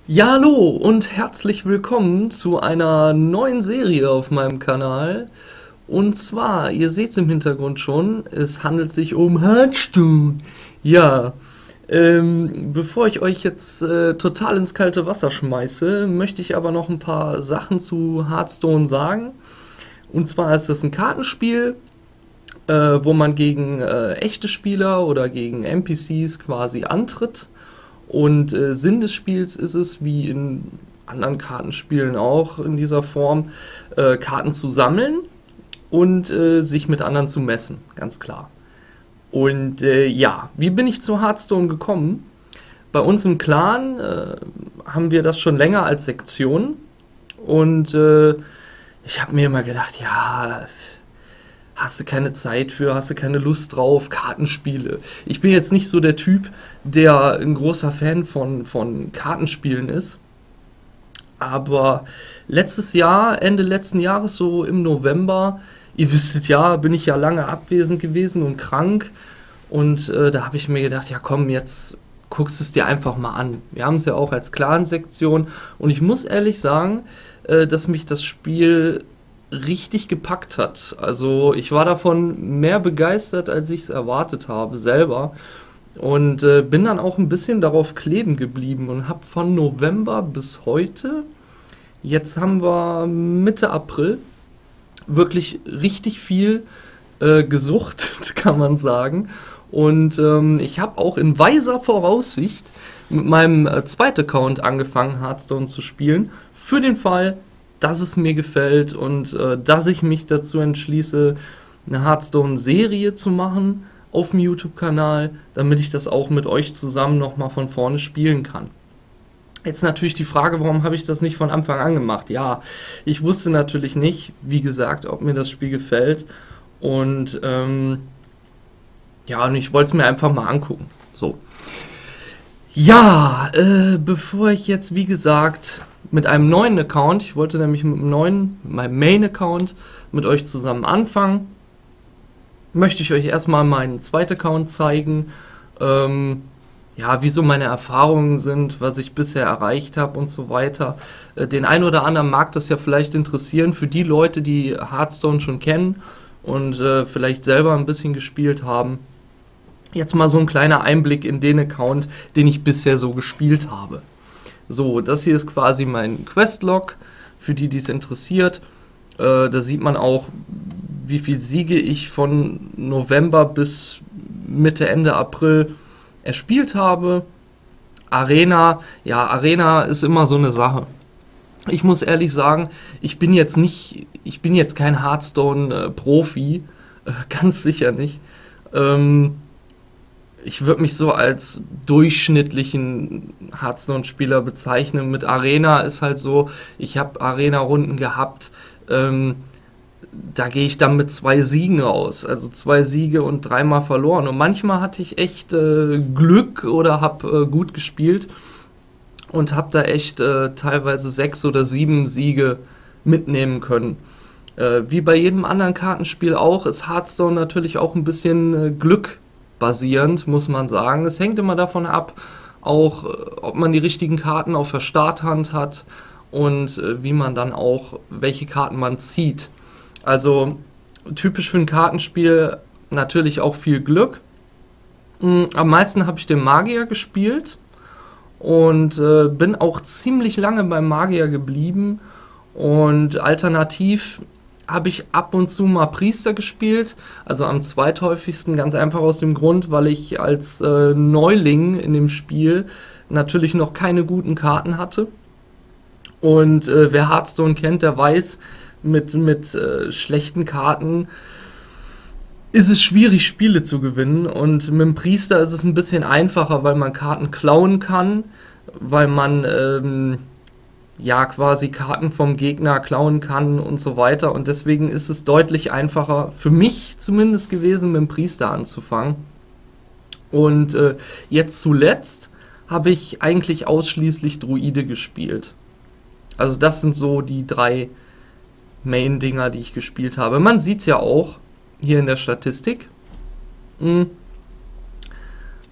Ja, hallo und herzlich willkommen zu einer neuen Serie auf meinem Kanal. Und zwar, ihr seht es im Hintergrund schon, es handelt sich um Hearthstone. Ja, bevor ich euch jetzt total ins kalte Wasser schmeiße, möchte ich aber noch ein paar Sachen zu Hearthstone sagen. Und zwar ist es ein Kartenspiel, wo man gegen echte Spieler oder gegen NPCs quasi antritt. Und Sinn des Spiels ist es, wie in anderen Kartenspielen auch in dieser Form, Karten zu sammeln und sich mit anderen zu messen, ganz klar. Und ja, wie bin ich zu Hearthstone gekommen? Bei uns im Clan haben wir das schon länger als Sektion und ich habe mir immer gedacht, ja, hast du keine Zeit für, hast du keine Lust drauf, Kartenspiele. Ich bin jetzt nicht so der Typ, der ein großer Fan von Kartenspielen ist. Aber letztes Jahr, Ende letzten Jahres, so im November, ihr wisstet ja, bin ich ja lange abwesend gewesen und krank. Und da habe ich mir gedacht, ja komm, jetzt guckst es dir einfach mal an. Wir haben es ja auch als Clan-Sektion. Und ich muss ehrlich sagen, dass mich das Spiel richtig gepackt hat. Also ich war davon mehr begeistert, als ich es erwartet habe selber. Und bin dann auch ein bisschen darauf kleben geblieben und habe von November bis heute, jetzt haben wir Mitte April, wirklich richtig viel gesuchtet, kann man sagen. Und ich habe auch in weiser Voraussicht mit meinem zweiten Account angefangen, Hearthstone zu spielen, für den Fall, dass es mir gefällt und dass ich mich dazu entschließe, eine Hearthstone-Serie zu machen auf dem YouTube-Kanal, damit ich das auch mit euch zusammen nochmal von vorne spielen kann. Jetzt natürlich die Frage, warum habe ich das nicht von Anfang an gemacht? Ja, ich wusste natürlich nicht, wie gesagt, ob mir das Spiel gefällt und ja, und ich wollte es mir einfach mal angucken. So. Ja, bevor ich jetzt, wie gesagt, mit einem neuen Account, ich wollte nämlich mit meinem Main-Account, mit euch zusammen anfangen, möchte ich euch erstmal meinen zweiten Account zeigen, ja, wie so meine Erfahrungen sind, was ich bisher erreicht habe und so weiter. Den einen oder anderen mag das ja vielleicht interessieren, für die Leute, die Hearthstone schon kennen und vielleicht selber ein bisschen gespielt haben. Jetzt mal so ein kleiner Einblick in den Account, den ich bisher so gespielt habe. So, das hier ist quasi mein Questlog, für die es interessiert. Da sieht man auch, wie viel Siege ich von November bis Mitte, Ende April erspielt habe. Arena, ja, Arena ist immer so eine Sache. Ich muss ehrlich sagen, ich bin jetzt kein Hearthstone-Profi, ganz sicher nicht. Ich würde mich so als durchschnittlichen Hearthstone-Spieler bezeichnen. Mit Arena ist halt so, ich habe Arena-Runden gehabt, da gehe ich dann mit 2 Siegen raus. Also 2 Siege und 3-mal verloren. Und manchmal hatte ich echt Glück oder habe gut gespielt und habe da echt teilweise 6 oder 7 Siege mitnehmen können. Wie bei jedem anderen Kartenspiel auch, ist Hearthstone natürlich auch ein bisschen Glück basierend, muss man sagen. Es hängt immer davon ab, auch ob man die richtigen Karten auf der Starthand hat und wie man dann auch, welche Karten man zieht. Also typisch für ein Kartenspiel natürlich auch viel Glück. Am meisten habe ich den Magier gespielt und bin auch ziemlich lange beim Magier geblieben und alternativ habe ich ab und zu mal Priester gespielt, also am zweithäufigsten, ganz einfach aus dem Grund, weil ich als Neuling in dem Spiel natürlich noch keine guten Karten hatte. Und wer Hearthstone kennt, der weiß, mit schlechten Karten ist es schwierig, Spiele zu gewinnen. Und mit dem Priester ist es ein bisschen einfacher, weil man Karten klauen kann, weil man ja quasi Karten vom Gegner klauen kann und so weiter. Und deswegen ist es deutlich einfacher, für mich zumindest gewesen, mit dem Priester anzufangen. Und jetzt zuletzt habe ich eigentlich ausschließlich Druide gespielt. Also das sind so die 3 Main-Dinger, die ich gespielt habe. Man sieht es ja auch hier in der Statistik.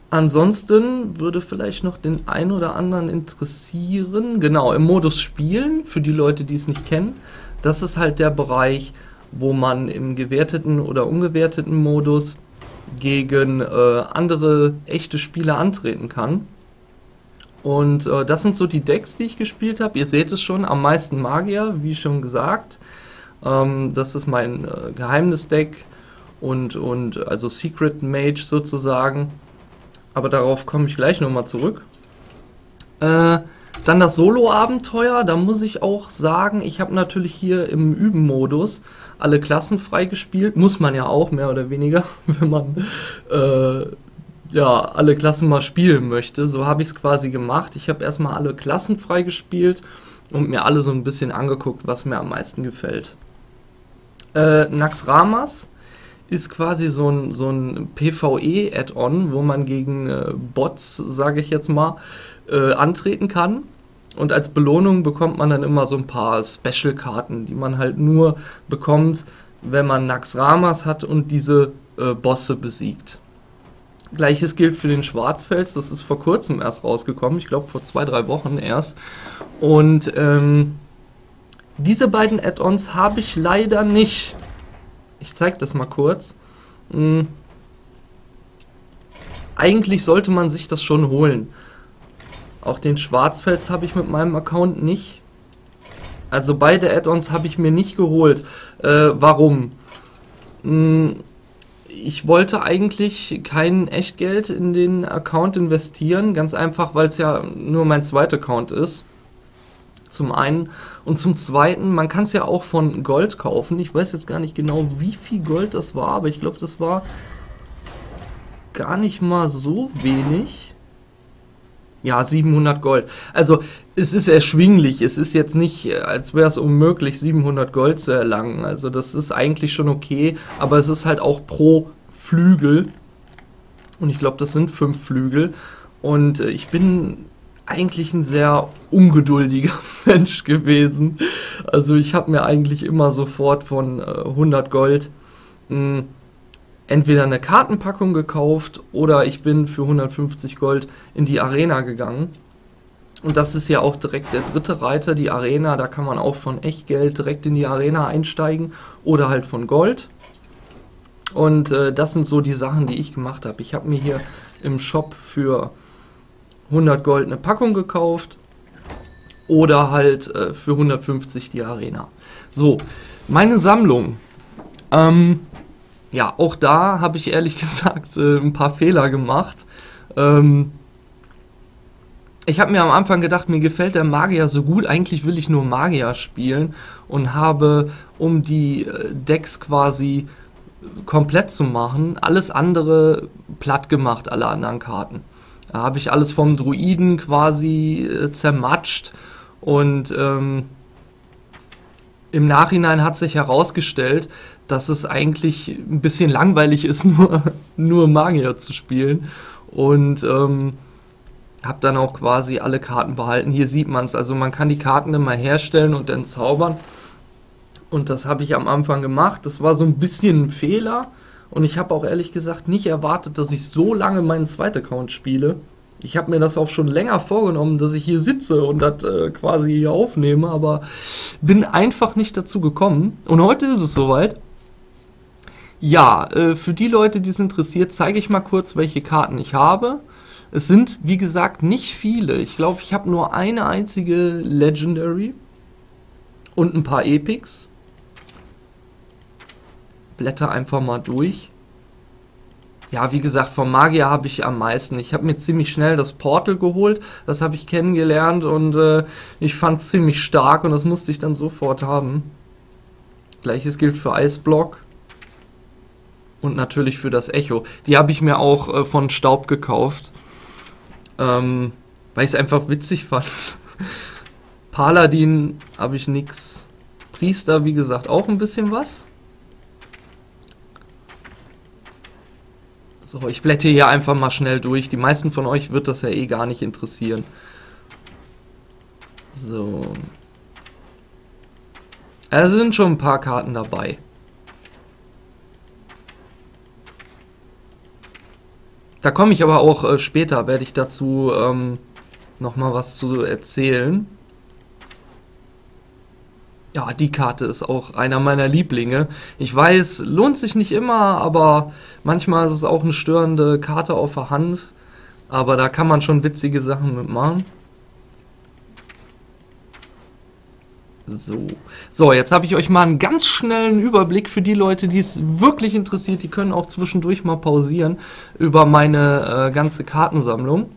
Ansonsten würde vielleicht noch den einen oder anderen interessieren, genau, im Modus Spielen, für die Leute, die es nicht kennen. Das ist halt der Bereich, wo man im gewerteten oder ungewerteten Modus gegen andere echte Spieler antreten kann. Und das sind so die Decks, die ich gespielt habe. Ihr seht es schon, am meisten Magier, wie schon gesagt. Das ist mein Geheimnisdeck und also Secret Mage sozusagen. Aber darauf komme ich gleich nochmal zurück. Dann das Solo-Abenteuer, da muss ich auch sagen, ich habe natürlich hier im Üben-Modus alle Klassen freigespielt. Muss man ja auch, mehr oder weniger, wenn man ja, alle Klassen mal spielen möchte. So habe ich es quasi gemacht. Ich habe erstmal alle Klassen freigespielt und mir alle so ein bisschen angeguckt, was mir am meisten gefällt. Naxxramas ist quasi so ein PvE-Add-on, wo man gegen Bots, sage ich jetzt mal, antreten kann. Und als Belohnung bekommt man dann immer so ein paar Special-Karten, die man halt nur bekommt, wenn man Naxxramas hat und diese Bosse besiegt. Gleiches gilt für den Schwarzfels, das ist vor kurzem erst rausgekommen, ich glaube vor 2-3 Wochen erst. Und diese beiden Add-ons habe ich leider nicht. Ich zeige das mal kurz. Eigentlich sollte man sich das schon holen. Auch den Schwarzfels habe ich mit meinem Account nicht. Also beide Add-ons habe ich mir nicht geholt. Warum? Ich wollte eigentlich kein Echtgeld in den Account investieren. Ganz einfach, weil es ja nur mein zweiter Account ist. Zum einen. Und zum zweiten, man kann es ja auch von Gold kaufen. Ich weiß jetzt gar nicht genau, wie viel Gold das war, aber ich glaube, das war gar nicht mal so wenig. Ja, 700 Gold. Also, es ist erschwinglich. Es ist jetzt nicht, als wäre es unmöglich, 700 Gold zu erlangen. Also, das ist eigentlich schon okay, aber es ist halt auch pro Flügel. Und ich glaube, das sind 5 Flügel. Und ich bin eigentlich ein sehr ungeduldiger Mensch gewesen. Also ich habe mir eigentlich immer sofort von 100 Gold entweder eine Kartenpackung gekauft oder ich bin für 150 Gold in die Arena gegangen. Und das ist ja auch direkt der dritte Reiter, die Arena. Da kann man auch von Echtgeld direkt in die Arena einsteigen oder halt von Gold. Und das sind so die Sachen, die ich gemacht habe. Ich habe mir hier im Shop für 100 Gold eine Packung gekauft oder halt für 150 die Arena. So, meine Sammlung. Ja, auch da habe ich ehrlich gesagt ein paar Fehler gemacht. Ich habe mir am Anfang gedacht, mir gefällt der Magier so gut, eigentlich will ich nur Magier spielen und habe, um die Decks quasi komplett zu machen, alles andere platt gemacht, alle anderen Karten. Da habe ich alles vom Druiden quasi zermatscht und im Nachhinein hat sich herausgestellt, dass es eigentlich ein bisschen langweilig ist, nur Magier zu spielen und habe dann auch quasi alle Karten behalten. Hier sieht man es, also man kann die Karten immer herstellen und entzaubern und das habe ich am Anfang gemacht. Das war so ein bisschen ein Fehler. Und ich habe auch ehrlich gesagt nicht erwartet, dass ich so lange meinen zweiten Account spiele. Ich habe mir das auch schon länger vorgenommen, dass ich hier sitze und das quasi hier aufnehme, aber bin einfach nicht dazu gekommen. Und heute ist es soweit. Ja, für die Leute, die es interessiert, zeige ich mal kurz, welche Karten ich habe. Es sind, wie gesagt, nicht viele. Ich glaube, ich habe nur eine einzige Legendary und ein paar Epics. Blätter einfach mal durch. Ja, wie gesagt, vom Magier habe ich am meisten. Ich habe mir ziemlich schnell das Portal geholt. Das habe ich kennengelernt und ich fand es ziemlich stark und das musste ich dann sofort haben. Gleiches gilt für Eisblock. Und natürlich für das Echo. Die habe ich mir auch von Staub gekauft. Weil ich es einfach witzig fand. Paladin habe ich nix. Priester, wie gesagt, auch ein bisschen was. So, ich blätter hier einfach mal schnell durch. Die meisten von euch wird das ja eh gar nicht interessieren. So. Es sind schon ein paar Karten dabei. Da komme ich aber auch später, werde ich dazu nochmal was zu erzählen. Ja, die Karte ist auch einer meiner Lieblinge. Ich weiß, lohnt sich nicht immer, aber manchmal ist es auch eine störende Karte auf der Hand. Aber da kann man schon witzige Sachen mitmachen. So. So, jetzt habe ich euch mal einen ganz schnellen Überblick für die Leute, die es wirklich interessiert. Die können auch zwischendurch mal pausieren über meine ganze Kartensammlung.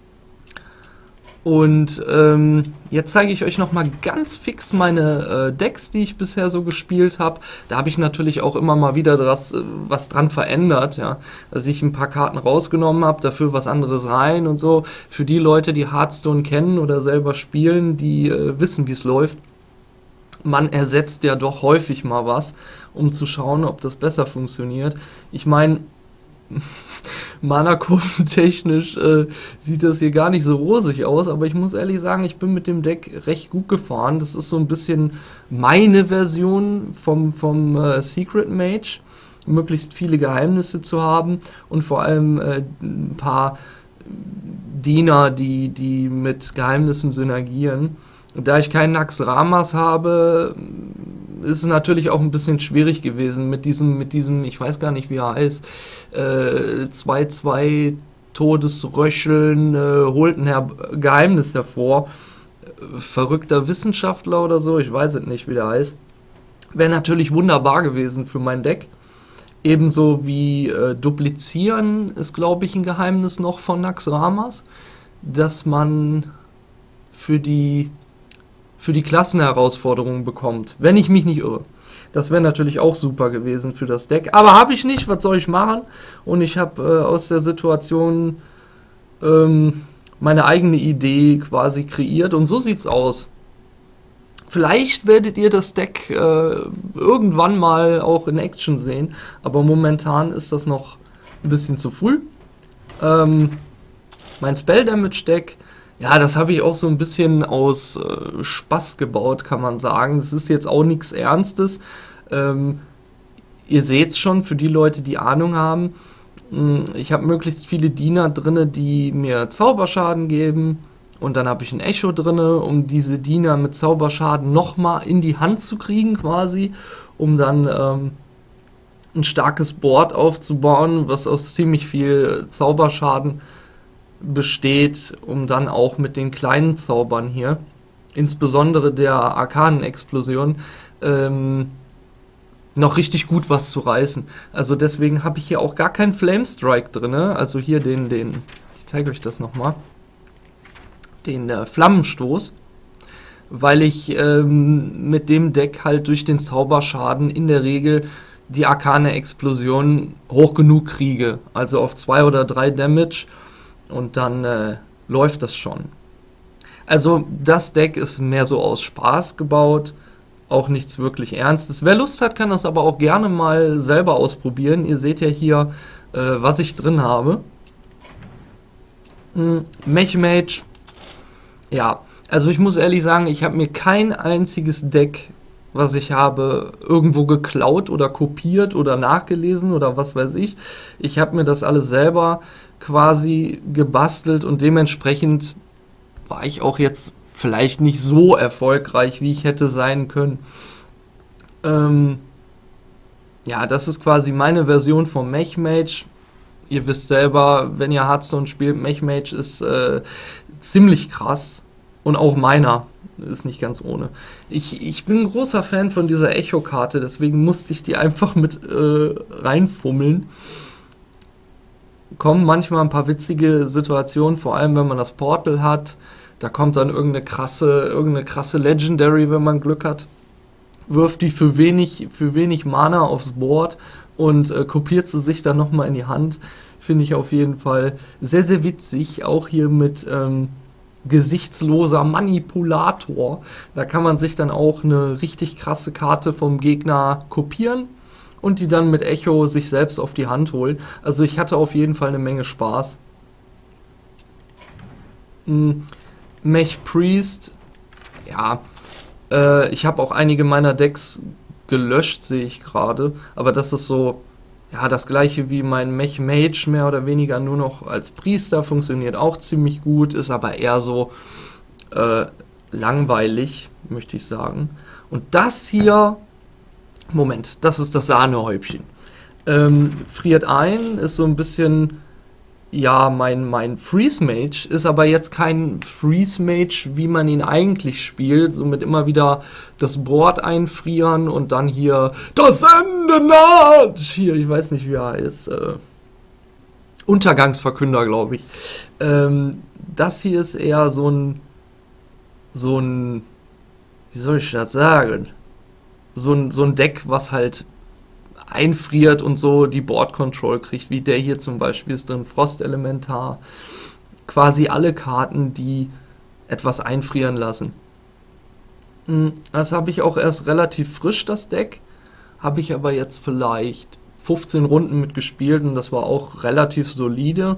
Und jetzt zeige ich euch noch mal ganz fix meine Decks, die ich bisher so gespielt habe. Da habe ich natürlich auch immer mal wieder was dran verändert, ja, dass ich ein paar Karten rausgenommen habe, dafür was anderes rein und so. Für die Leute, die Hearthstone kennen oder selber spielen, die wissen, wie es läuft. Man ersetzt ja doch häufig mal was, um zu schauen, ob das besser funktioniert. Ich meine, Mana-Kurven-technisch sieht das hier gar nicht so rosig aus, aber ich muss ehrlich sagen, ich bin mit dem Deck recht gut gefahren. Das ist so ein bisschen meine Version vom Secret Mage, möglichst viele Geheimnisse zu haben und vor allem ein paar Diener, die mit Geheimnissen synergieren. Da ich keinen Naxxramas habe, ist es natürlich auch ein bisschen schwierig gewesen mit diesem, ich weiß gar nicht, wie er heißt, 2-2 Todesröcheln, holt ein Geheimnis hervor. Verrückter Wissenschaftler oder so, ich weiß es nicht, wie der heißt. Wäre natürlich wunderbar gewesen für mein Deck. Ebenso wie Duplizieren ist, glaube ich, ein Geheimnis noch von Naxxramas, dass man für die Klassenherausforderungen bekommt, wenn ich mich nicht irre. Das wäre natürlich auch super gewesen für das Deck. Aber habe ich nicht, was soll ich machen? Und ich habe aus der Situation meine eigene Idee quasi kreiert und so sieht's aus. Vielleicht werdet ihr das Deck irgendwann mal auch in Action sehen, aber momentan ist das noch ein bisschen zu früh. Mein Spell Damage Deck, ja, das habe ich auch so ein bisschen aus Spaß gebaut, kann man sagen. Das ist jetzt auch nichts Ernstes. Ihr seht es schon, für die Leute, die Ahnung haben. Ich habe möglichst viele Diener drin, die mir Zauberschaden geben. Und dann habe ich ein Echo drin, um diese Diener mit Zauberschaden nochmal in die Hand zu kriegen quasi, um dann ein starkes Board aufzubauen, was aus ziemlich viel Zauberschaden besteht, um dann auch mit den kleinen Zaubern hier, insbesondere der Arkanenexplosion, noch richtig gut was zu reißen. Also deswegen habe ich hier auch gar keinen Flamestrike drin, also hier ich zeige euch das nochmal, den Flammenstoß, weil ich mit dem Deck halt durch den Zauberschaden in der Regel die Arkane-Explosion hoch genug kriege, also auf 2 oder 3 Damage und dann läuft das schon. Also das Deck ist mehr so aus Spaß gebaut, auch nichts wirklich Ernstes. Wer Lust hat, kann das aber auch gerne mal selber ausprobieren. Ihr seht ja hier, was ich drin habe. Mech Mage. Ja, also ich muss ehrlich sagen, ich habe mir kein einziges Deck, was ich habe, irgendwo geklaut oder kopiert oder nachgelesen oder was weiß ich. Ich habe mir das alles selber quasi gebastelt und dementsprechend war ich auch jetzt vielleicht nicht so erfolgreich, wie ich hätte sein können. Ja, das ist quasi meine Version vom Mech Mage. Ihr wisst selber, wenn ihr Hearthstone spielt, Mech Mage ist ziemlich krass. Und auch meiner ist nicht ganz ohne. Ich bin ein großer Fan von dieser Echo-Karte, deswegen musste ich die einfach mit reinfummeln. Kommen manchmal ein paar witzige Situationen, vor allem wenn man das Portal hat. Da kommt dann irgendeine krasse Legendary, wenn man Glück hat. Wirft die für wenig Mana aufs Board und kopiert sie sich dann nochmal in die Hand. Finde ich auf jeden Fall sehr, sehr witzig. Auch hier mit gesichtsloser Manipulator. Da kann man sich dann auch eine richtig krasse Karte vom Gegner kopieren und die dann mit Echo sich selbst auf die Hand holen. Also ich hatte auf jeden Fall eine Menge Spaß. Mech Priest, ja, ich habe auch einige meiner Decks gelöscht, sehe ich gerade, aber das ist so, Ja, das gleiche wie mein Mech Mage, mehr oder weniger nur noch als Priester, funktioniert auch ziemlich gut, ist aber eher so langweilig, möchte ich sagen. Und das hier, Moment, das ist das Sahnehäubchen. Friert ein, ist so ein bisschen, ja, mein Freeze Mage, ist aber jetzt kein Freeze Mage, wie man ihn eigentlich spielt, somit immer wieder das Board einfrieren und dann hier das Ende naht. Hier, ich weiß nicht, wie er ist. Untergangsverkünder, glaube ich. Das hier ist eher so ein, wie soll ich das sagen? So ein Deck, was halt einfriert und so die Board Control kriegt, wie der hier zum Beispiel ist drin, Frostelementar. Quasi alle Karten, die etwas einfrieren lassen. Das habe ich auch erst relativ frisch, das Deck. Habe ich aber jetzt vielleicht 15 Runden mitgespielt und das war auch relativ solide.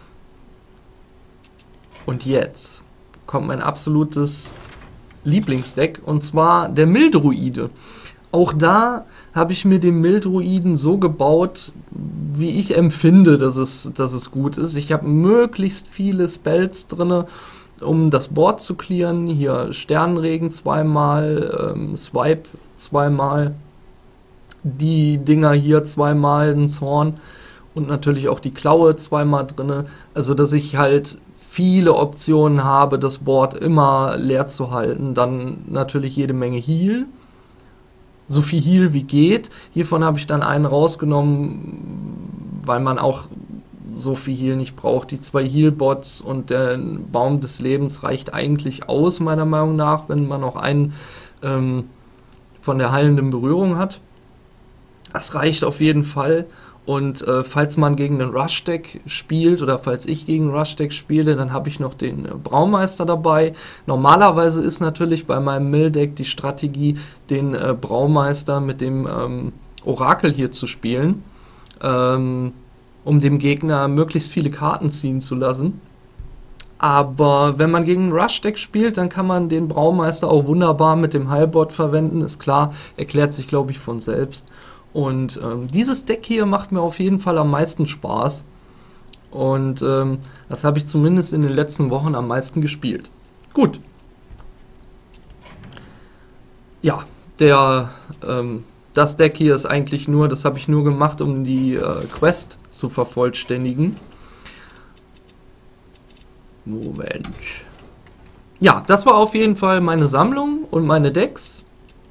Und jetzt kommt mein absolutes Lieblingsdeck, und zwar der Mildruide. Auch da habe ich mir den Mildruiden so gebaut, wie ich empfinde, dass es gut ist. Ich habe möglichst viele Spells drin, um das Board zu clearen. Hier Sternenregen zweimal, Swipe zweimal, die Dinger hier zweimal, ein Zorn und natürlich auch die Klaue zweimal drin. Also dass ich halt viele Optionen habe, das Board immer leer zu halten. Dann natürlich jede Menge Heal. So viel Heal wie geht. Hiervon habe ich dann einen rausgenommen, weil man auch so viel Heal nicht braucht. Die 2 Heal-Bots und der Baum des Lebens reicht eigentlich aus, meiner Meinung nach, wenn man noch einen von der heilenden Berührung hat. Das reicht auf jeden Fall. Und falls man gegen einen Rush-Deck spielt oder falls ich gegen ein Rush-Deck spiele, dann habe ich noch den Braumeister dabei. Normalerweise ist natürlich bei meinem Mill-Deck die Strategie, den Braumeister mit dem Orakel hier zu spielen, um dem Gegner möglichst viele Karten ziehen zu lassen. Aber wenn man gegen ein Rush-Deck spielt, dann kann man den Braumeister auch wunderbar mit dem Heilbot verwenden. Ist klar, erklärt sich, glaube ich, von selbst. Und dieses Deck hier macht mir auf jeden Fall am meisten Spaß. Und das habe ich zumindest in den letzten Wochen am meisten gespielt. Gut. Ja, das Deck hier ist eigentlich nur, das habe ich nur gemacht, um die Quest zu vervollständigen. Moment. Ja, das war auf jeden Fall meine Sammlung und meine Decks.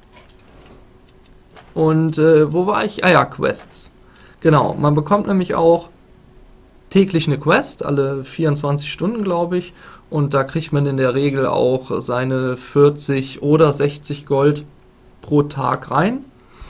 Und wo war ich? Ah ja, Quests. Genau, man bekommt nämlich auch täglich eine Quest, alle 24 Stunden, glaube ich. Und da kriegt man in der Regel auch seine 40 oder 60 Gold pro Tag rein.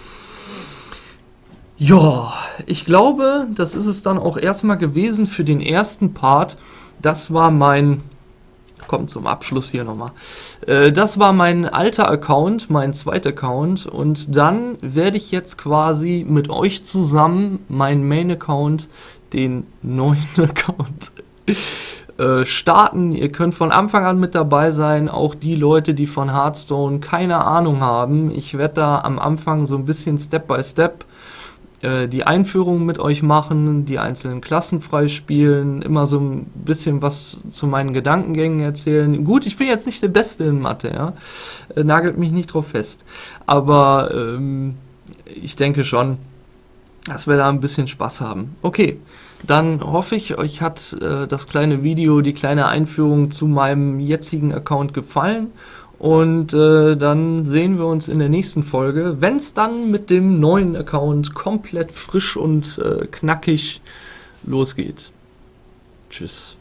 Ja, ich glaube, das ist es dann auch erstmal gewesen für den ersten Part. Das war mein... Kommt zum Abschluss hier nochmal. Das war mein alter Account, mein zweiter Account. Und dann werde ich jetzt quasi mit euch zusammen meinen Main-Account, den neuen Account, starten. Ihr könnt von Anfang an mit dabei sein, auch die Leute, die von Hearthstone keine Ahnung haben. Ich werde da am Anfang so ein bisschen Step by Step die Einführung mit euch machen, die einzelnen Klassen freispielen, immer so ein bisschen was zu meinen Gedankengängen erzählen. Gut, ich bin jetzt nicht der Beste in Mathe, ja? Nagelt mich nicht drauf fest. Aber ich denke schon, dass wir da ein bisschen Spaß haben. Okay, dann hoffe ich, euch hat das kleine Video, die kleine Einführung zu meinem jetzigen Account gefallen. Und dann sehen wir uns in der nächsten Folge, wenn es dann mit dem neuen Account komplett frisch und knackig losgeht. Tschüss.